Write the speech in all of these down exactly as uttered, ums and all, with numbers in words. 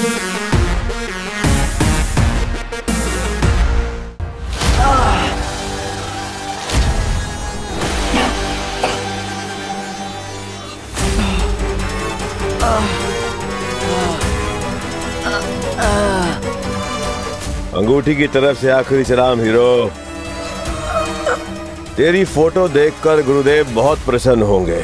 अंगूठी की तरफ से आखिरी सलाम हीरो। तेरी फोटो देखकर गुरुदेव बहुत प्रसन्न होंगे।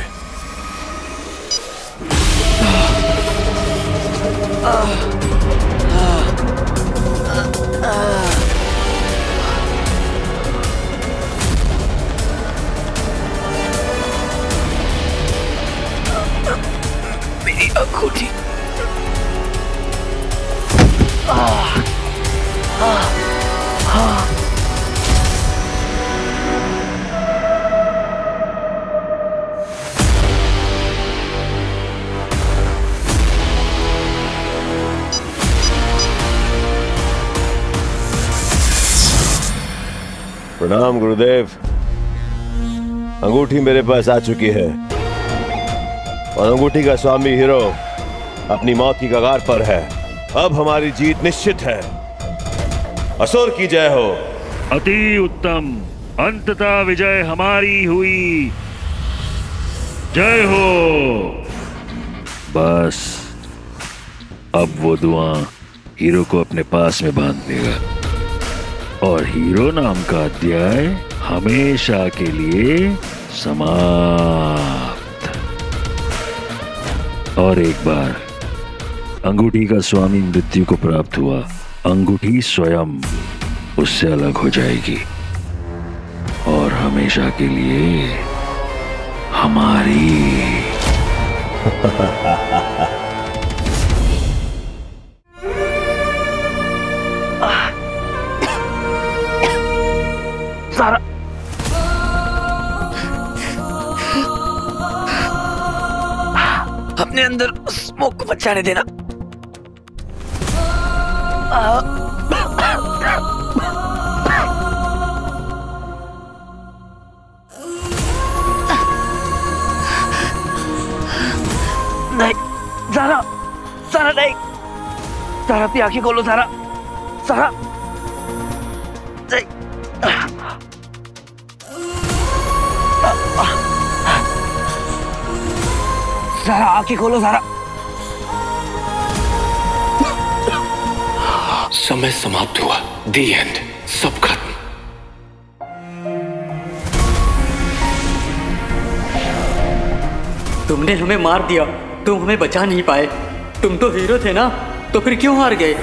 मेरी अंगूठी। प्रणाम गुरुदेव। अंगूठी मेरे पास आ चुकी है और अंगूठी का स्वामी हीरो अपनी मौत की कगार पर है। अब हमारी जीत निश्चित है। असुर की जय हो। अति उत्तम, अंततः विजय हमारी हुई। जय हो। बस अब वो धुआं हीरो को अपने पास में बांध लेगा और हीरो नाम का अध्याय हमेशा के लिए समाप्त। और एक बार अंगूठी का स्वामी मृत्यु को प्राप्त हुआ, अंगूठी स्वयं उससे अलग हो जाएगी और हमेशा के लिए हमारी। ज़ारा, अपने अंदर स्मोक को मत जाने देना। नहीं ज़ारा, ज़ारा नहीं। ज़ारा अपनी आंखें खोलो। ज़ारा, ज़ारा नहीं। ज़ारा आंखें खोलो। ज़ारा, समय समाप्त हुआ। The end. सब खत्म। तुमने हमें मार दिया, तुम हमें बचा नहीं पाए। तुम तो हीरो थे ना, तो फिर क्यों हार गए?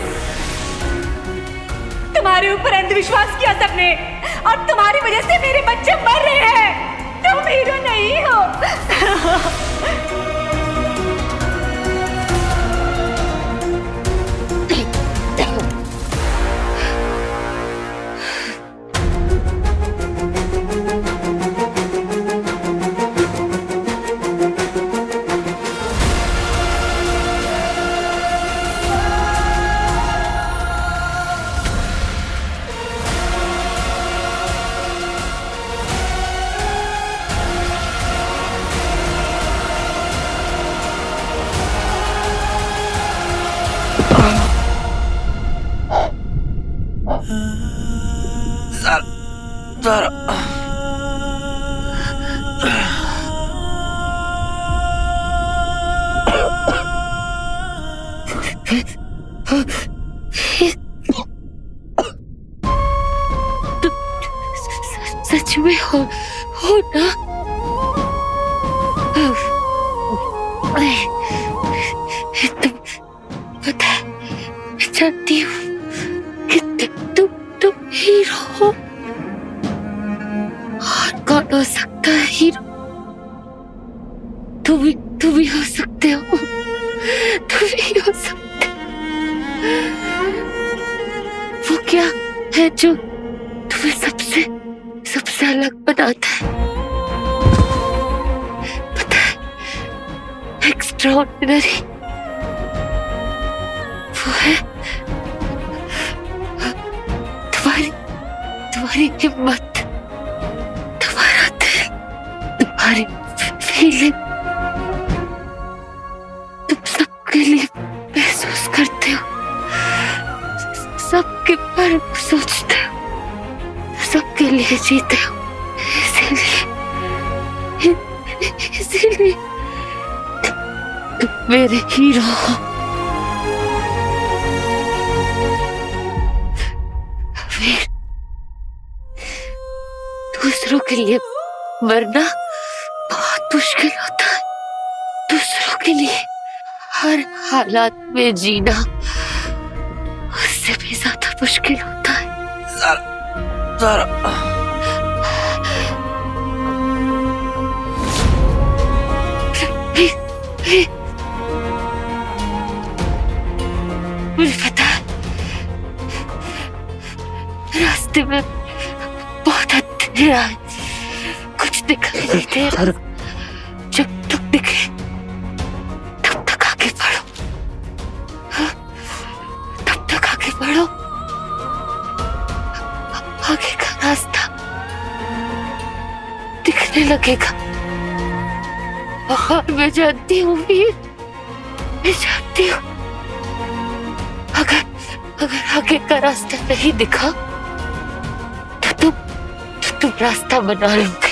तुम्हारे ऊपर अंधविश्वास किया सबने और तुम्हारी वजह से मेरे बच्चे मर रहे हैं। तुम हीरो नहीं हो। ज़ारा, सच में हो हो ना? तुम पता है, मैं जानती हूँ कि तुम तुम हीरो हो। और कौन हो सकता है हीरो? तुम भी तुम भी हो सकते हो। तुम भी हो सकते हो। वो क्या है जो तुम्हें सबसे सबसे अलग बनाता है? पता है, एक्स्ट्राऑर्डिनरी। वो है तुम्हारी तुम्हारी हिम्मत, तुम्हारा दिल, तुम्हारी फीलिंग। तुम सबके लिए महसूस करते हो सबके बारे में सोचते हो, सबके लिए जीते हो, इसीलिए इसीलिए तुम मेरे हीरो हो। वीर, दूसरों के लिए मरना बहुत मुश्किल होता है, दूसरों के लिए हर हालात में जीना उससे भी ज्यादा मुश्किल होता है। ज़ारा, ज़ारा। वीर, वीर, मुझे पता है रास्ते में बहुत अंधेरा है, कुछ दिखाई नहीं दे रहा। जब तक दिखे तब तक आगे बढ़ो, हाँ? तब तक आगे बढ़ो। आगे का रास्ता दिखने लगेगा। और मैं जानती हूँ वीर, मैं जानती हूँ अगर अगर आगे का रास्ता नहीं दिखा तो तुम तो तुम रास्ता बना लोगे।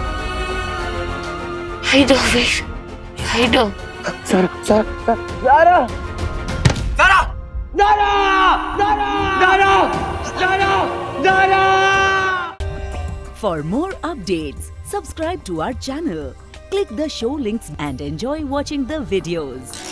I know, Veer. I know. Zaara, Zaara, Zaara, Zaara, Zaara, Zaara, Zaara, Zaara. For more updates, subscribe to our channel, click the show links and enjoy watching the videos.